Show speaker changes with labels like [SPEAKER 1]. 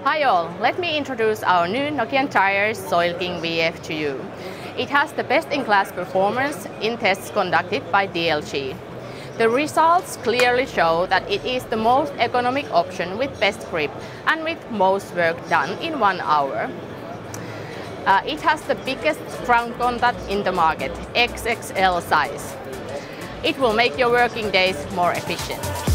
[SPEAKER 1] Hi all, let me introduce our new Nokian Tyres Soil King VF to you. It has the best-in-class performance in tests conducted by DLG. The results clearly show that it is the most economic option with best grip and with most work done in 1 hour. It has the biggest ground contact in the market, XXL size. It will make your working days more efficient.